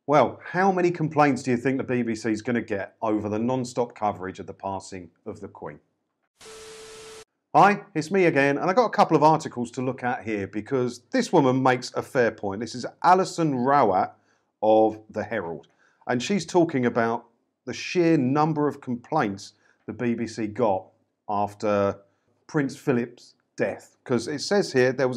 Well, how many complaints do you think the BBC is going to get over the non-stop coverage of the passing of the Queen? Hi, it's me again, and I've got a couple of articles to look at here because this woman makes a fair point. This is Alison Rowat of The Herald, and she's talking about the sheer number of complaints the BBC got after Prince Philip's death. Because it says here there was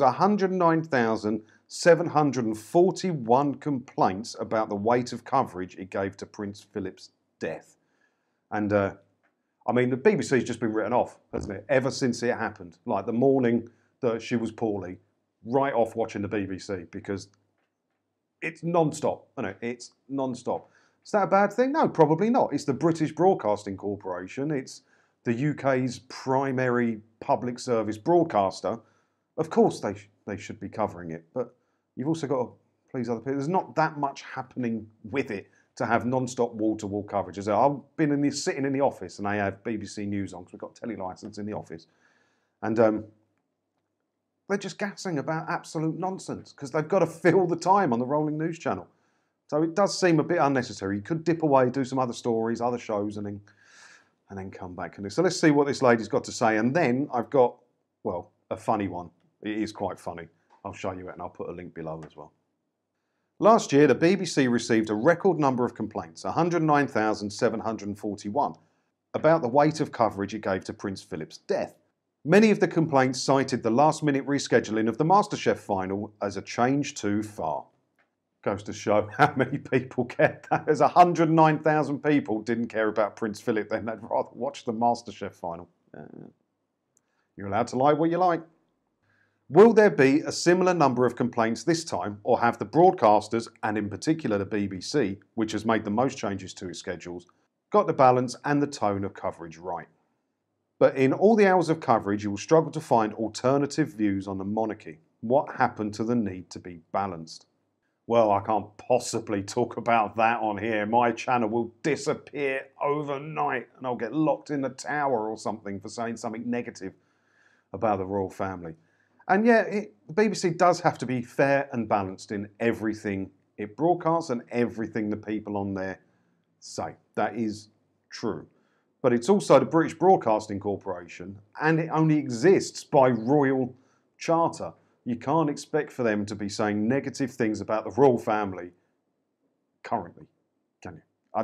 109,741 complaints about the weight of coverage it gave to Prince Philip's death. And I mean, the BBC's just been written off, hasn't it? Ever since it happened. Like the morning that she was poorly, right off watching the BBC because it's non-stop, isn't it? It's non-stop. Is that a bad thing? No, probably not. It's the British Broadcasting Corporation. It's the UK's primary public service broadcaster. Of course they should be covering it, but you've also got to please other people. There's not that much happening with it to have non-stop wall-to-wall coverage. I've been sitting in the office and they have BBC News on because we've got telly licence in the office. And they're just gassing about absolute nonsense because they've got to fill the time on the rolling news channel. So it does seem a bit unnecessary. You could dip away, do some other stories, other shows, and then come back. So let's see what this lady's got to say. And then I've got, well, a funny one. It is quite funny. I'll show you it and I'll put a link below as well. Last year, the BBC received a record number of complaints, 109,741, about the weight of coverage it gave to Prince Philip's death. Many of the complaints cited the last-minute rescheduling of the MasterChef final as a change too far. Goes to show how many people cared. There's 109,000 people didn't care about Prince Philip, then they'd rather watch the MasterChef final. You're allowed to like what you like. Will there be a similar number of complaints this time, or have the broadcasters, and in particular the BBC, which has made the most changes to its schedules, got the balance and the tone of coverage right? But in all the hours of coverage, you will struggle to find alternative views on the monarchy. What happened to the need to be balanced? Well, I can't possibly talk about that on here. My channel will disappear overnight and I'll get locked in the tower or something for saying something negative about the royal family. And yeah, the BBC does have to be fair and balanced in everything it broadcasts and everything the people on there say. That is true. But it's also the British Broadcasting Corporation, and it only exists by royal charter. You can't expect for them to be saying negative things about the royal family currently, can you? I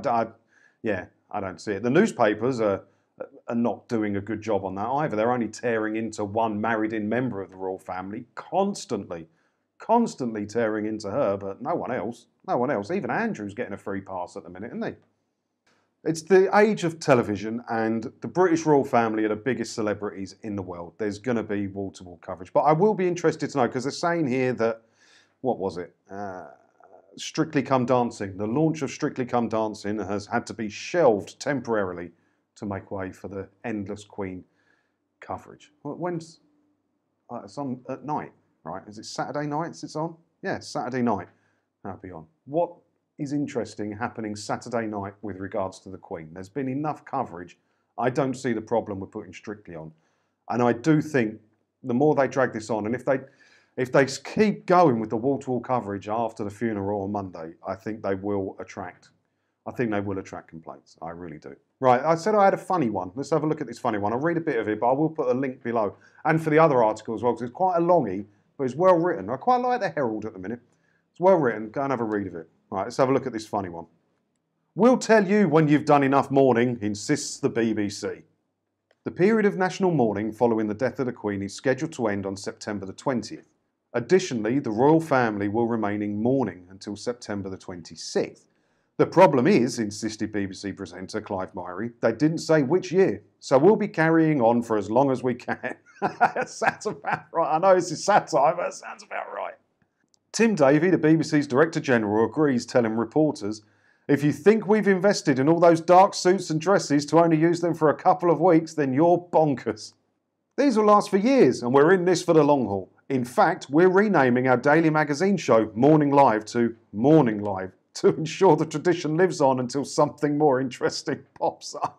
don't see it. The newspapers are not doing a good job on that either. They're only tearing into one married-in member of the royal family, constantly tearing into her, but no one else. Even Andrew's getting a free pass at the minute, isn't he? It's the age of television, and the British royal family are the biggest celebrities in the world. There's going to be wall-to-wall coverage. But I will be interested to know, because they're saying here that, what was it? Strictly Come Dancing. The launch of Strictly Come Dancing has had to be shelved temporarily to make way for the endless Queen coverage. When's it's on at night, right? Is it Saturday nights it's on? Yeah, Saturday night. That'll be on. What is interesting happening Saturday night with regards to the Queen? There's been enough coverage. I don't see the problem with putting Strictly on. And I do think the more they drag this on, and if they keep going with the wall-to-wall coverage after the funeral on Monday, I think they will attract complaints. I really do. Right, I said I had a funny one. Let's have a look at this funny one. I'll read a bit of it, but I will put a link below. And for the other article as well, because it's quite a longie, but it's well written. I quite like the Herald at the minute. It's well written. Go and have a read of it. Right, let's have a look at this funny one. We'll tell you when you've done enough mourning, insists the BBC. The period of national mourning following the death of the Queen is scheduled to end on September the 20th. Additionally, the royal family will remain in mourning until September the 26th. The problem is, insisted BBC presenter Clive Myrie, they didn't say which year, so we'll be carrying on for as long as we can. That's about right. I know this is satire, but it sounds about right. Tim Davie, the BBC's Director General, agrees, telling reporters, if you think we've invested in all those dark suits and dresses to only use them for a couple of weeks, then you're bonkers. These will last for years, and we're in this for the long haul. In fact, we're renaming our daily magazine show, Morning Live, to Morning Live, to ensure the tradition lives on until something more interesting pops up.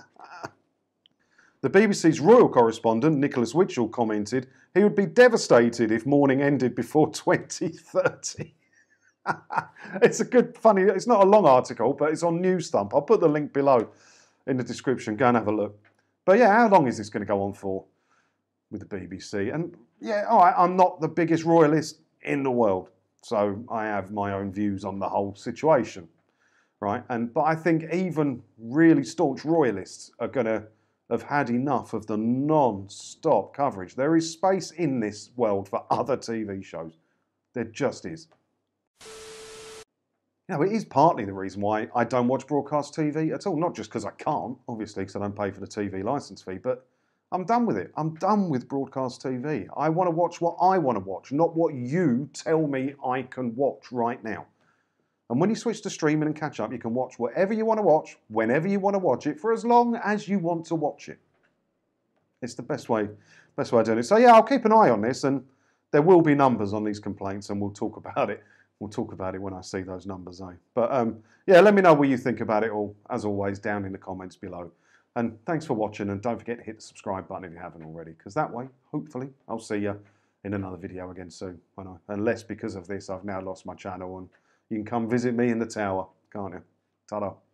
The BBC's royal correspondent, Nicholas Witchell, commented he would be devastated if mourning ended before 2030. It's a good, funny, it's not a long article, but it's on Newsthump. I'll put the link below in the description. Go and have a look. But yeah, how long is this going to go on for with the BBC? And yeah, all right, I'm not the biggest royalist in the world, so I have my own views on the whole situation, right? But I think even really staunch royalists are going to have had enough of the non-stop coverage. There is space in this world for other TV shows. There just is. You know, it is partly the reason why I don't watch broadcast TV at all. Not just because I can't, obviously, because I don't pay for the TV licence fee, but I'm done with it. I'm done with broadcast TV. I want to watch what I want to watch, not what you tell me I can watch right now. And when you switch to streaming and catch up, you can watch whatever you want to watch, whenever you want to watch it, for as long as you want to watch it. It's the best way of doing it. So yeah, I'll keep an eye on this, and there will be numbers on these complaints, and we'll talk about it. We'll talk about it when I see those numbers, eh? But yeah, let me know what you think about it all, as always, down in the comments below. And thanks for watching, and don't forget to hit the subscribe button if you haven't already, because that way, hopefully, I'll see you in another video again soon. Unless because of this, I've now lost my channel, and you can come visit me in the tower, can't you? Ta-da.